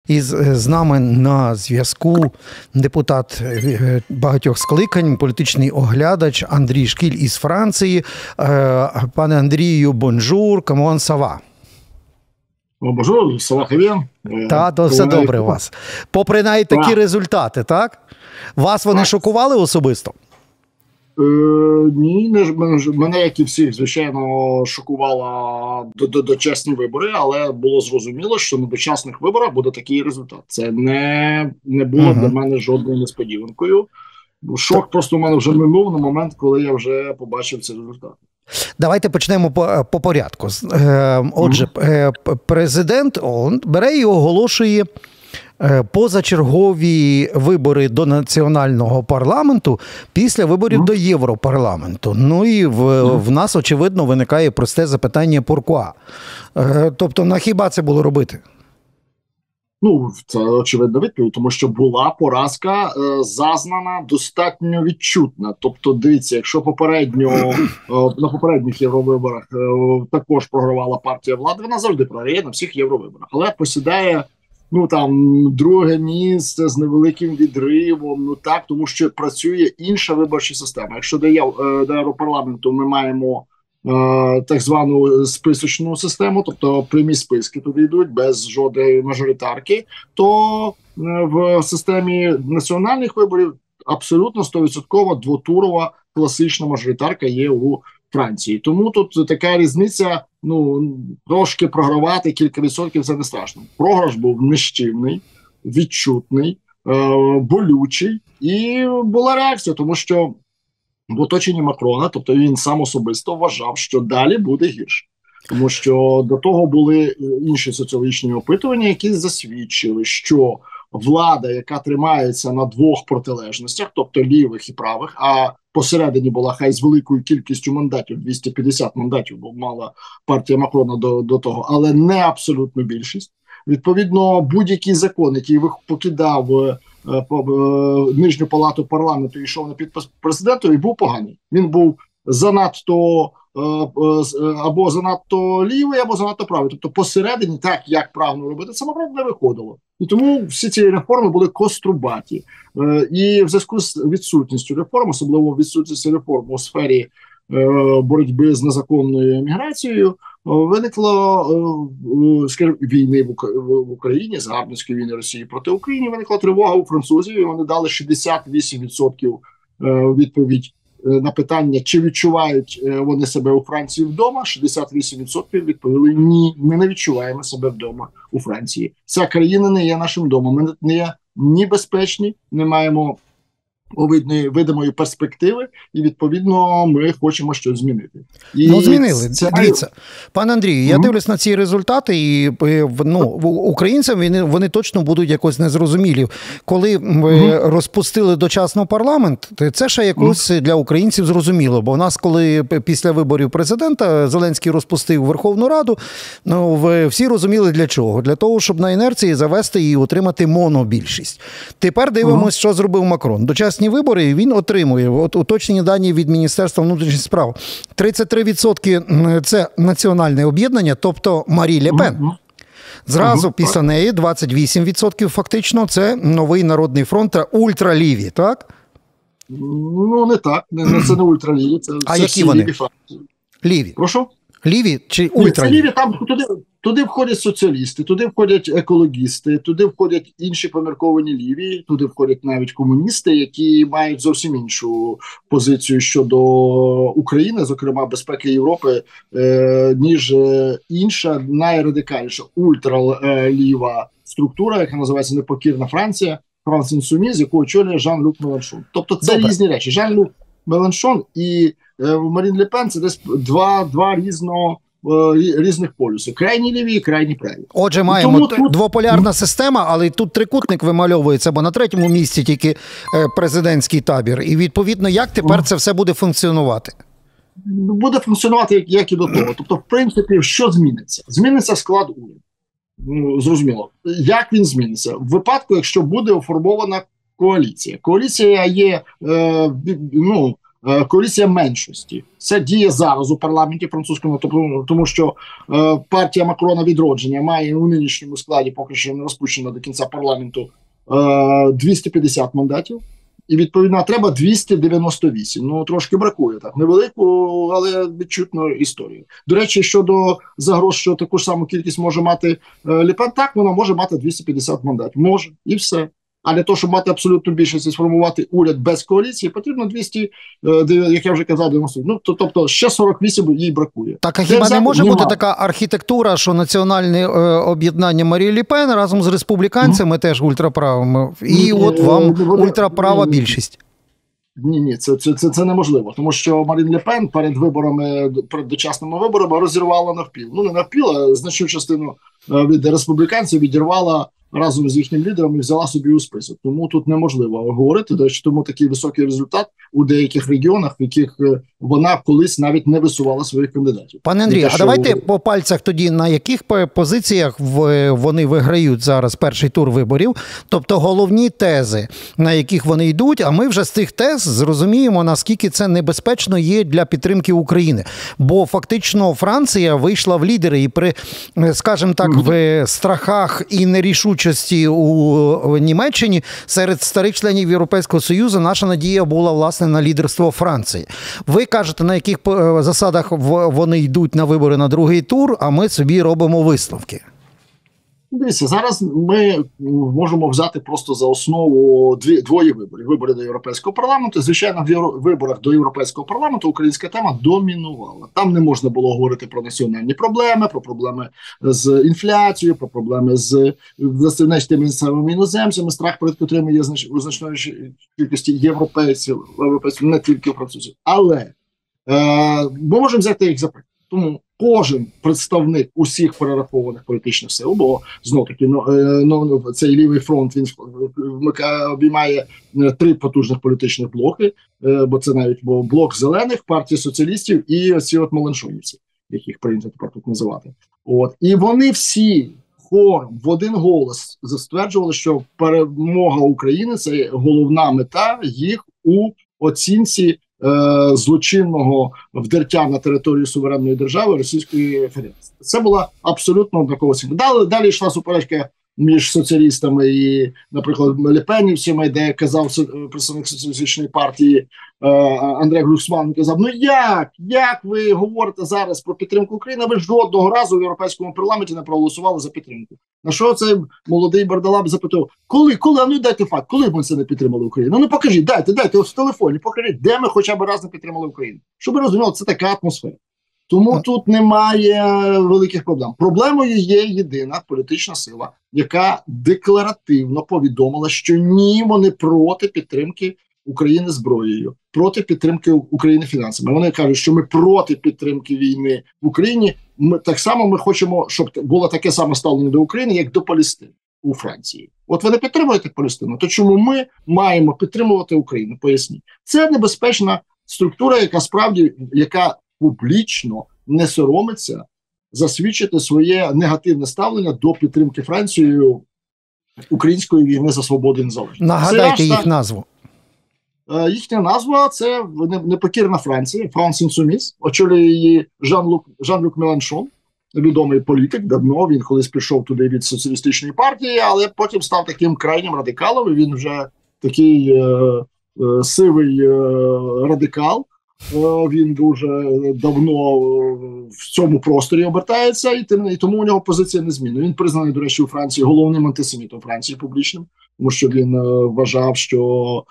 з нами на зв'язку депутат багатьох скликань, політичний оглядач Андрій Шкіль із Франції. Пане Андрію, бонжур, камон сава. Бонжур, сава хев'єн. Так, то все добре у вас. Попри навіть такі результати, так? Вас вони шокували особисто? Ні, мене, як і всіх, звичайно, шокувало дочасні вибори, але було зрозуміло, що на дочасних виборах буде такий результат. Це не було для мене жодною несподіванкою. Шок просто у мене вже минув на момент, коли я вже побачив цей результат. Давайте почнемо по порядку. Отже, президент бере і оголошує позачергові вибори до національного парламенту після виборів до Європарламенту. Ну і в нас, очевидно, виникає просте запитання «Pourquoi?». Тобто, на хіба це було робити? Ну, це очевидна відповідь, тому що була поразка зазнана достатньо відчутна. Тобто, дивіться, якщо на попередніх євровиборах також програвала партія влади, вона завжди програє на всіх євровиборах, але посідає друге місце з невеликим відривом, тому що працює інша виборча система. Якщо до Європарламенту ми маємо так звану списочну систему, тобто прямі списки туди йдуть без жодної мажоритарки, то в системі національних виборів абсолютно 100% двотурова класична мажоритарка є у Франції. Тому тут така різниця, трошки програвати кілька відсотків – це не страшно. Програш був нищівний, відчутний, болючий, і була реакція, тому що в оточенні Макрона, тобто він сам особисто вважав, що далі буде гірше. Тому що до того були інші соціологічні опитування, які засвідчили, що влада, яка тримається на двох протилежностях, тобто лівих і правих, а посередині була хай з великою кількістю мандатів, 250 мандатів, бо мала партія Макрона до того, але не абсолютну більшість. Відповідно, будь-який закон, який покидав нижню палату парламенту і йшов на підпис президенту, і був поганий. Він був або занадто лівий, або занадто правий. Тобто посередині, так як правильно робити, це Макрон не виходило. І тому всі ці реформи були кострубаті. І в зв'язку з відсутністю реформ, особливо відсутністю реформ у сфері боротьби з незаконною міграцією, виникло, скажімо, війни в Україні, загарбницької війни Росії проти України, виникла тривога у французів, і вони дали 68% відповідь на питання, чи відчувають вони себе у Франції вдома. 68% відповіли: ні, ми не відчуваємо себе вдома у Франції. Ця країна не є нашим домом, ми не є ні безпечні, не маємо видимої перспективи, і відповідно ми хочемо щось змінити. Змінили. Дивіться, пане Андрію, я дивлюсь на ці результати, і українцям вони точно будуть якось незрозумілі. Коли розпустили дочасно парламент, це ще якось для українців зрозуміло, бо в нас, коли після виборів президента Зеленський розпустив Верховну Раду, всі розуміли для чого. Для того, щоб на інерції завести і отримати монобільшість. Тепер дивимося, що зробив Макрон. Дочасні вибори він отримує, уточнені дані від Міністерства внутрішніх справ, 33% – це національне об'єднання, тобто Марі Ле Пен. Зразу після неї 28% фактично – це Новий Народний фронт та ультраліві, так? Не так, це не ультраліві. А які вони? Ліві. Прошу? Ліві чи ультраліві? Ліві, там туди входять соціалісти, туди входять екологісти, туди входять інші помірковані ліві, туди входять навіть комуністи, які мають зовсім іншу позицію щодо України, зокрема безпеки Європи, ніж інша, найрадикальніша ультраліва структура, яка називається «Непокірна Франція», France Insoumise, яку очолює Жан-Люк Меланшон. Тобто це різні речі. Жан-Люк Меланшон і Марін Ле Пен – це десь два різних полюси. Крайні ліві і крайні праві. Отже, маємо двополярна система, але тут трикутник вимальовується, бо на третьому місці тільки президентський табір. І відповідно, як тепер це все буде функціонувати? Буде функціонувати, як і до того. Тобто, в принципі, що зміниться? Зміниться склад уряду. Зрозуміло. Як він зміниться? В випадку, якщо буде оформована коаліція. Коаліція є, коаліція меншості. Це діє зараз у парламенті французькому, тому що партія Макрона «Відродження» має у нинішньому складі, поки що не розпущена до кінця парламенту, 250 мандатів. І, відповідно, треба 298. Ну, трошки бракує так. Невелику, але відчутну історію. До речі, щодо загроз, що таку ж саму кількість може мати Ле Пен, так, вона може мати 250 мандатів. Може, і все. А для того, щоб мати абсолютну більшість і сформувати уряд без коаліції, потрібно 200, як я вже казав, 90. Ну, тобто ще 48 їй бракує. Так, а хіба не може бути така архітектура, що національне об'єднання Марії Ле Пен разом з республіканцями теж ультраправими, і от вам ультраправа більшість? Ні, це неможливо, тому що Марін Ле Пен перед виборами, перед дочасними виборами розірвала навпіл. Ну, не навпіл, а значну частину від республіканців відірвала разом з їхнім лідером і взяла собі у список. Тому тут неможливо говорити, до речі, тому такий високий результат у деяких регіонах, в яких вона колись навіть не висувала своїх кандидатів. Пане Андрію, а давайте по пальцях тоді, на яких позиціях вони виграють зараз перший тур виборів, тобто головні тези, на яких вони йдуть, а ми вже з цих тез зрозуміємо, наскільки це небезпечно є для підтримки України. Бо фактично Франція вийшла в лідери і при, скажімо так, в страхах і нерішучості у Німеччині серед старих членів Європейського Союзу наша надія була, власне, на лідерство Франції. Ви кажете, на яких засадах вони йдуть на вибори на другий тур, а ми собі робимо висновки? Дивіться, зараз ми можемо взяти просто за основу двоє виборів. Вибори до Європейського парламенту. Звичайно, в виборах до Європейського парламенту українська тема домінувала. Там не можна було говорити про національні проблеми, про проблеми з інфляцією, про проблеми з тими самими іноземцями, страх перед котрими є у значної кількості європейців, не тільки французів. Але ми можемо взяти їх за приклад. Тому кожен представник усіх перерахованих політичних сил, бо знов-таки цей лівий фронт, він обіймає 3 потужних політичних блоки, бо це навіть блок зелених, партії соціалістів і оці от Меланшонівці, яких прийнято тепер тут називати. І вони всі хором в один голос стверджували, що перемога України – це головна мета їх у оцінці злочинного вдертя на територію суверенної держави Російської Федерації. Це була абсолютно однакова оцінка. Далі йшла суперечка між соціалістами і, наприклад, лепенівцями, де казав представник соціалістичної партії Андрей Глюксман, казав, ну як ви говорите зараз про підтримку України, ви жодного разу в Європейському парламенті не проголосували за підтримку. На що цей молодий бардалап запитав, коли, а ну дайте факт, коли ми це не підтримали Україну? Ну покажіть, дайте, ось в телефоні, покажіть, де ми хоча б раз не підтримали Україну. Щоб ви розуміли, це така атмосфера. Тому тут немає великих проблем. Проблемою є єдина політична сила, яка декларативно повідомила, що ні, вони проти підтримки України зброєю, проти підтримки України фінансами. Вони кажуть, що ми проти підтримки війни в Україні. Так само ми хочемо, щоб було таке саме ставлення до України, як до Палестини у Франції. От ви не підтримуєте Палестину, то чому ми маємо підтримувати Україну? Поясніть. Це небезпечна структура, яка публічно не соромиться засвідчити своє негативне ставлення до підтримки Францією української війни за свободу і незалежність. Нагадайте їх назву. Їхня назва – це непокірна Франція, France Insoumise. Очолює її Жан-Люк Меланшон, відомий політик, давно, він колись пішов туди від соціалістичної партії, але потім став таким крайнім радикалом, і він вже такий сивий радикал. Він дуже давно в цьому просторі обертається, і тому у нього позиція незмінна. Він признаний, до речі, у Франції головним антисемітом Франції публічним, тому що він вважав, що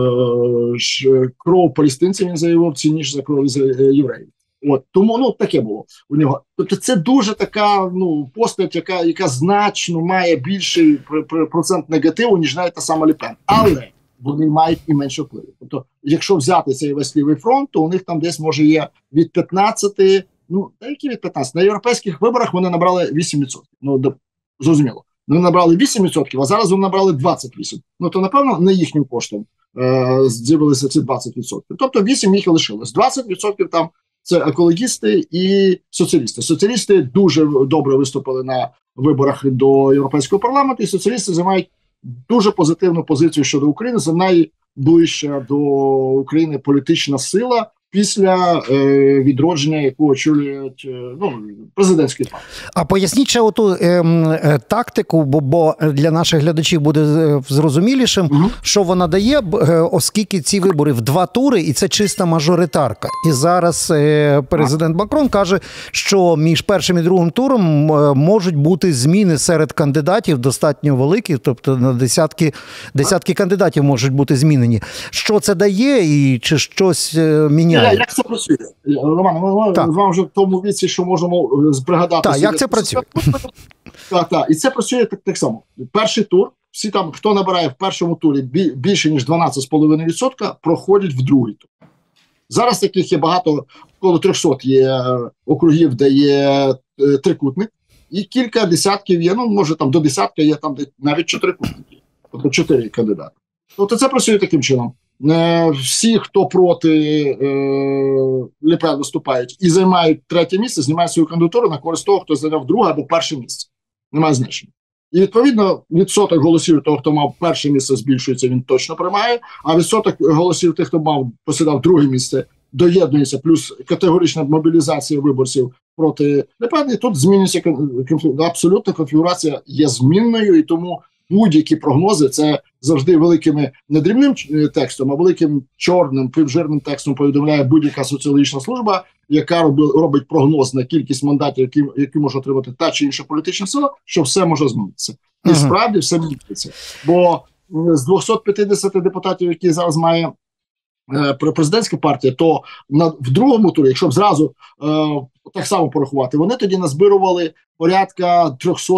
кров палестинців, він заявив, цінніше за кров євреїв. Тому таке було у нього. Тобто це дуже така постать, яка значно має більший процент негативу, ніж навіть та сама Ле Пен. Але вони мають і менше впливу. Тобто, якщо взяти цей весь лівий фронт, то у них там десь, може, є від 15, які від 15? На європейських виборах вони набрали 8%. Зрозуміло. Вони набрали 8%, а зараз вони набрали 28%. То, напевно, не їхнім коштом з'явилися ці 20%. Тобто 8 їх і лишилось. 20% там це екологісти і соціалісти. Соціалісти дуже добре виступили на виборах до Європейського парламенту, і соціалісти займають дуже позитивну позицію щодо України. Це найближча до України політична сила після відродження, яку очолюють президентські партії. А поясніть ще оту тактику, бо для наших глядачів буде зрозумілішим, що вона дає, оскільки ці вибори в 2 тури, і це чиста мажоритарка. І зараз президент Макрон каже, що між першим і другим туром можуть бути зміни серед кандидатів достатньо великі, тобто на десятки кандидатів можуть бути змінені. Що це дає і чи щось міняє? Як це працює? Роман, ми вам вже в тому віці, що можемо пригадати. Так, як це працює? Так. І це працює так само. Перший тур, всі там, хто набирає в першому турі більше, ніж 12,5%, проходять в другий тур. Зараз таких є багато, коло 300 є округів, де є трикутник, і кілька десятків є, може там до десятка є там навіть 4 трикутники, тобто 4 кандидати. Тобто це працює таким чином. Всі, хто проти Ле Пен виступають і займають 3-те місце, знімають свою кандидатуру на користь того, хто зайняв 2 або 1 місце. Немає значення. І, відповідно, відсоток голосів того, хто мав 1 місце, збільшується, він точно приймає, а відсоток голосів тих, хто посідав 2 місце, доєднується, плюс категорична мобілізація виборців проти Ле Пен, і тут змінюється абсолютно конфігурація є змінною, і тому будь-які прогнози, це завжди великими не дрібним текстом, а великим чорним, півжирним текстом повідомляє будь-яка соціологічна служба, яка робить прогноз на кількість мандатів, які може отримати та чи інша політична сила, що все може змінитися. І справді все зміниться. Бо з 250 депутатів, які зараз має президентська партія, то в другому турі, якщо б зразу так само порахувати, вони тоді назбирували порядка 300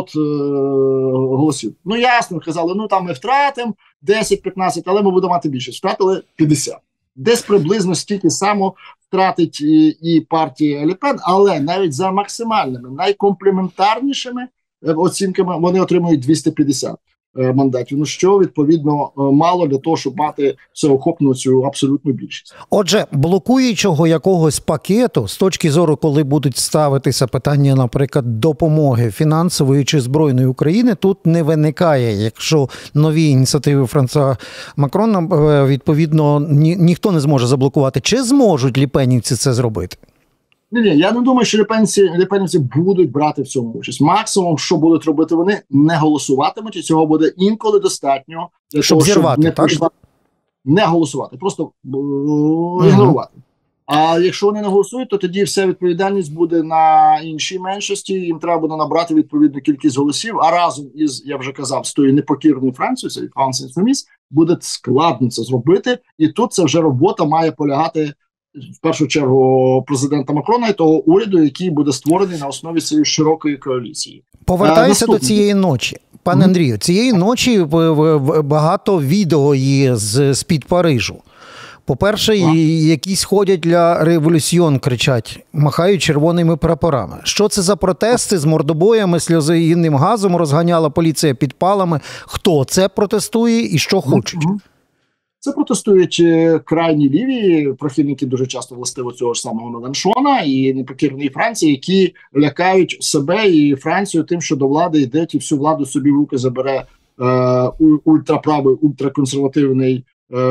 голосів. Ясно, казали, там ми втратимо 10-15, але ми будемо мати більше. Втратили 50. Десь приблизно стільки само втратить і партія Ле Пен, але навіть за максимальними, найкомплементарнішими оцінками вони отримують 250 мандатів. Що, відповідно, мало для того, щоб мати всеохопну цю абсолютну більшість. Отже, блокуючого якогось пакету, з точки зору, коли будуть ставитися питання, наприклад, допомоги фінансової чи збройної України, тут не виникає. Якщо нові ініціативи Франсуа Макрона, відповідно, ніхто не зможе заблокувати. Чи зможуть ліпенівці це зробити? Ні, я не думаю, що лепенівці будуть брати в цьому участь. Максимум, що будуть робити вони, не голосуватимуть, і цього буде інколи достатньо для щоб того, зірвати, щоб не голосувати, просто ігнорувати. А якщо вони не голосують, то тоді вся відповідальність буде на іншій меншості, їм треба буде набрати відповідну кількість голосів, а разом із, я вже казав, з тою непокірною Францією, це Франс Інсуміс, буде складно це зробити, і тут це вже робота має полягати в першу чергу президента Макрона і того уряду, який буде створений на основі цієї широкої коаліції. Повертаюся до цієї ночі. Пане Андрію, цієї ночі багато відео є з-під Парижу. По-перше, якісь ходять для революціон, кричать, махають червоними прапорами. Що це за протести з мордобоями, сльозогінним газом розганяла поліція підпалами? Хто це протестує і що хочуть? Це протестують крайні ліві, прихильники дуже часто властиво цього ж самого Меланшона і непокірної Франції, які лякають себе і Францію тим, що до влади йде і всю владу собі в руки забере ультраправий, ультраконсервативний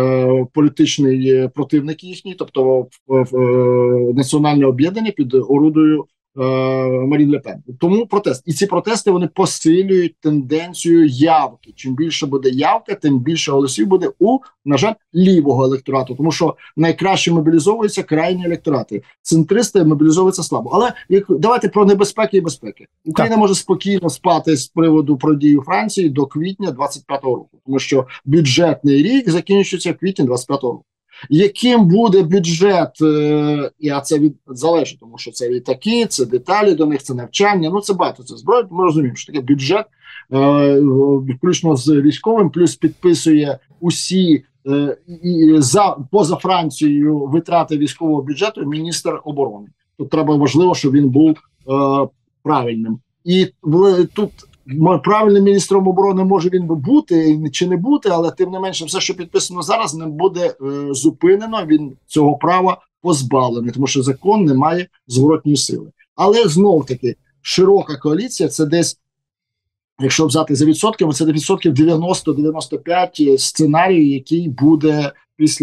політичний противник їхній, тобто національне об'єднання під орудою Марін Ле Пен. Тому протест. І ці протести, вони посилюють тенденцію явки. Чим більше буде явка, тим більше голосів буде у, на жаль, лівого електорату. Тому що найкраще мобілізовуються крайні електорати. Центристи мобілізовуються слабо. Але давайте про небезпеки і безпеки. Україна може спокійно спати з приводу подій у Франції до квітня 25-го року. Тому що бюджетний рік закінчується в квітні 25-го року. Яким буде бюджет, і це залежить, тому що це літаки, це деталі до них, це навчання, це багато, це зброя, ми розуміємо, що таке бюджет, включно з військовим, плюс підписує усі поза Францією витрати військового бюджету міністр оборони. Тут треба важливо, щоб він був правильним. І тут правильним міністром оборони може він бути чи не бути, але тим не менше все, що підписано зараз, не буде зупинено, він цього права позбавлений, тому що закон не має зворотньої сили. Але знов-таки широка коаліція – це десь якщо взяти за відсотками, це до відсотків 90-95 сценарій, який буде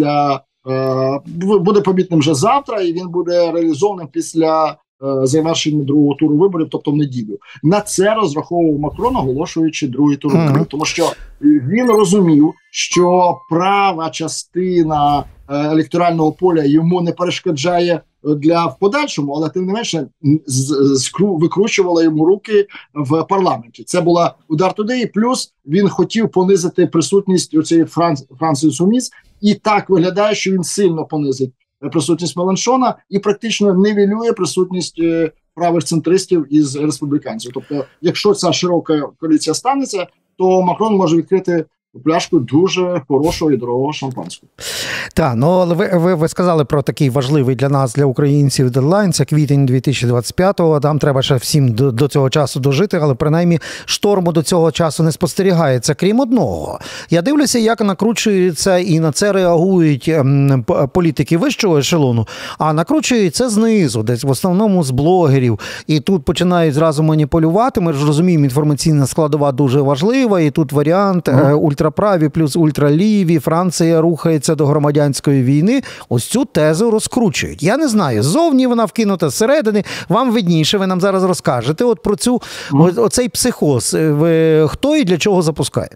буде помітним вже завтра, і він буде реалізованим після завершення другого туру виборів, тобто в неділю. На це розраховував Макрон, оголошуючи другий тур виборів, тому що він розумів, що права частина електорального поля йому не перешкоджає в подальшому, але тим не менше викручувала йому руки в парламенті. Це була удар туди, і плюс він хотів понизити присутність у цієї Франсії Суміс, і так виглядає, що він сильно понизить присутність Меланшона і практично нівелює присутність правих центристів із республіканців. Тобто, якщо ця широка коаліція станеться, то Макрон може відкрити пляшку дуже хорошого і дорогого шампанського. Так, ну але ви сказали про такий важливий для нас, для українців, дедлайн, це квітень 2025-го, там треба ще всім до цього часу дожити, але принаймні шторму до цього часу не спостерігається, крім одного. Я дивлюся, як накручується і на це реагують політики вищого ешелону, а накручується знизу, десь в основному з блогерів, і тут починають зразу маніпулювати, ми ж розуміємо, інформаційна складова дуже важлива, і тут варіант ультраправі плюс ультраліві, Франція рухається до громадянської війни, ось цю тезу розкручують. Я не знаю, ззовні вона вкинута, зсередини, вам видніше, ви нам зараз розкажете от про оцей психоз, хто і для чого запускає?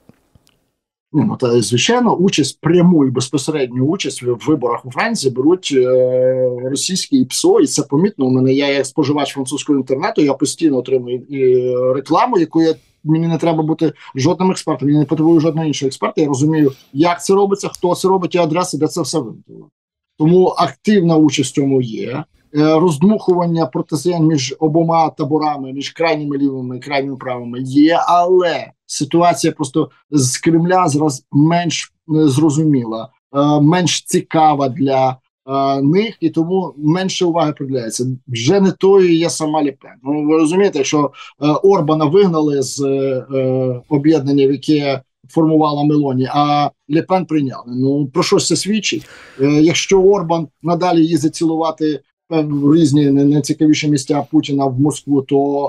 Та, звичайно, пряму і безпосередню участь в виборах у Франції беруть російські ПСО, і це помітно. У мене, я як споживач французького інтернету, я постійно отримую рекламу, яку мені не треба бути жодним експертом, мені не потребує жодного іншого експерта. Я розумію, як це робиться, хто це робить, і адреси, де це все вимкнуло. Тому активна участь в цьому є. Роздмухування протистоянь між обома таборами, між крайніми лівими і крайніми правими є, але ситуація просто з Кремля зараз менш зрозуміла, менш цікава для них, і тому менше уваги приділяється. Вже не тою є сама Ле Пен. Ну, ви розумієте, якщо Орбана вигнали з об'єднання, яке формувала Мелоні, а Ле Пен прийняли. Ну, про що це свідчить? Якщо Орбан надалі їздить цілувати в різні найцікавіші місця Путіна в Москву, то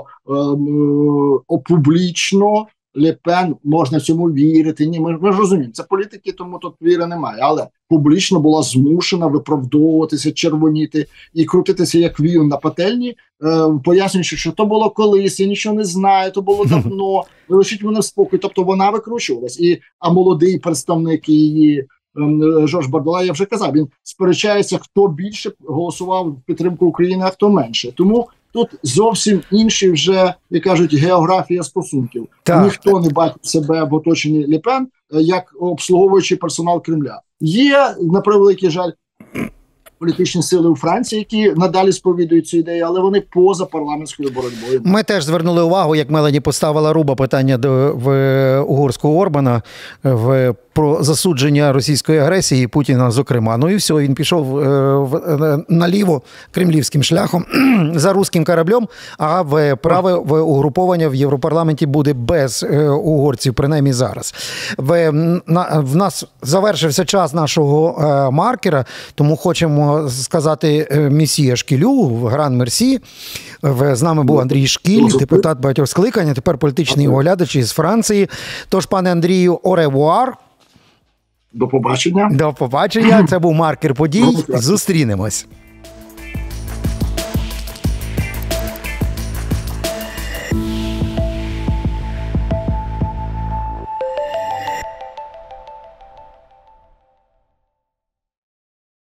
публічно Ле Пен можна цьому вірити. Ні, ми ж розуміємо, це політики, тому тут віри немає. Але публічно була змушена виправдовуватися, червоніти і крутитися як віюн на пательні, пояснюючи, що то було колись, я нічого не знаю, то було давно, лишіть мене в спокій. Тобто вона викручувалась. А молодий представник її, Жорж Бардола, я вже казав, він сперечається, хто більше голосував в підтримку України, а хто менше. Тому тут зовсім інші вже, як кажуть, географія стосунків. Так. Ніхто не бачить себе в оточенні Ле Пен як обслуговуючий персонал Кремля. Є, на превеликий жаль, політичні сили у Франції, які надалі сповідують цю ідею, але вони поза парламентською боротьбою. Ми теж звернули увагу, як Мелані поставила Руба питання в угорського Орбана про засудження російської агресії Путіна, зокрема. Ну і все, він пішов наліво кремлівським шляхом за руським кораблем, а праве угруповання в Європарламенті буде без угорців, принаймні зараз. В нас завершився час нашого маркера, тому хочемо сказати месія Шкілю, гран мерсі. З нами був Андрій Шкіль, депутат багатьох скликань, а тепер політичний оглядач із Франції. Тож, пане Андрію, оревуар. До побачення. До побачення. Це був маркер подій. Зустрінемось.